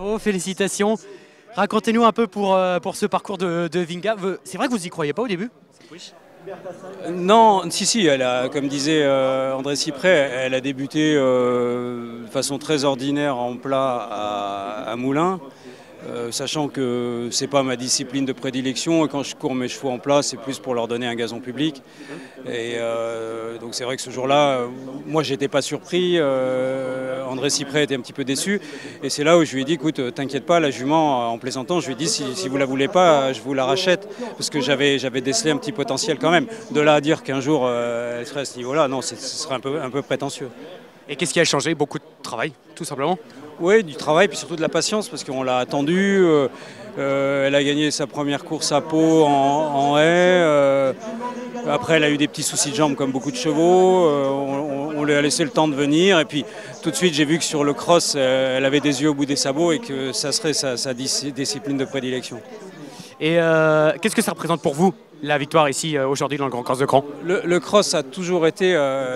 Bravo, félicitations. Racontez-nous un peu pour ce parcours de Vinga. C'est vrai que vous y croyez pas au début? Non, si, elle a, comme disait André Cyprès, elle a débuté de façon très ordinaire en plat à Moulins. Sachant que c'est pas ma discipline de prédilection et quand je cours mes chevaux en plat c'est plus pour leur donner un gazon public et donc c'est vrai que ce jour-là moi j'étais pas surpris, André Cyprès était un petit peu déçu et c'est là où je lui ai dit écoute t'inquiète pas la jument en plaisantant je lui ai dit si vous la voulez pas je vous la rachète parce que j'avais décelé un petit potentiel quand même de là à dire qu'un jour elle serait à ce niveau-là non ce serait un peu prétentieux. Et qu'est-ce qui a changé? Beaucoup de travail, tout simplement? Oui, du travail, puis surtout de la patience, parce qu'on l'a attendue. Elle a gagné sa première course à Pau en haie. Après, elle a eu des petits soucis de jambes, comme beaucoup de chevaux. On lui a laissé le temps de venir. Et puis, tout de suite, j'ai vu que sur le cross, elle avait des yeux au bout des sabots et que ça serait sa discipline de prédilection. Et qu'est-ce que ça représente pour vous, la victoire ici aujourd'hui dans le Grand Cross de Cran? Le cross a toujours été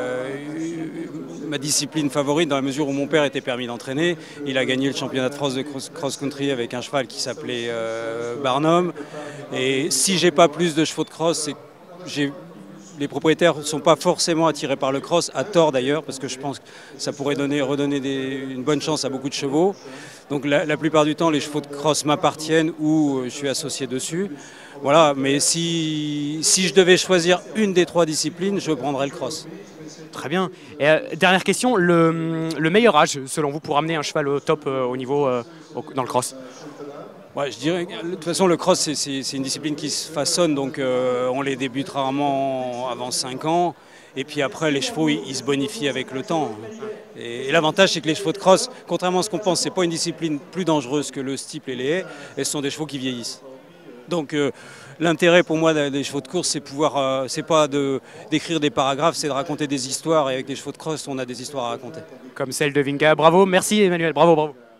ma discipline favorite dans la mesure où mon père était permis d'entraîner. Il a gagné le championnat de France de cross-country avec un cheval qui s'appelait Barnum. Et si j'ai pas plus de chevaux de cross, c'est que les propriétaires ne sont pas forcément attirés par le cross, à tort d'ailleurs, parce que je pense que ça pourrait redonner une bonne chance à beaucoup de chevaux. Donc la plupart du temps, les chevaux de cross m'appartiennent ou je suis associé dessus. Voilà, mais si je devais choisir une des trois disciplines, je prendrais le cross. Très bien. Et dernière question, le meilleur âge, selon vous, pour amener un cheval au top au niveau dans le cross? Ouais, je dirais, de toute façon, le cross, c'est une discipline qui se façonne, donc on les débute rarement avant 5 ans. Et puis après, les chevaux, ils se bonifient avec le temps. Et l'avantage, c'est que les chevaux de cross, contrairement à ce qu'on pense, c'est pas une discipline plus dangereuse que le steeple et les haies, et ce sont des chevaux qui vieillissent. Donc l'intérêt pour moi des chevaux de course, c'est pas d'écrire des paragraphes, c'est de raconter des histoires. Et avec les chevaux de cross, on a des histoires à raconter. Comme celle de Vinga. Bravo, merci Emmanuel, bravo, bravo.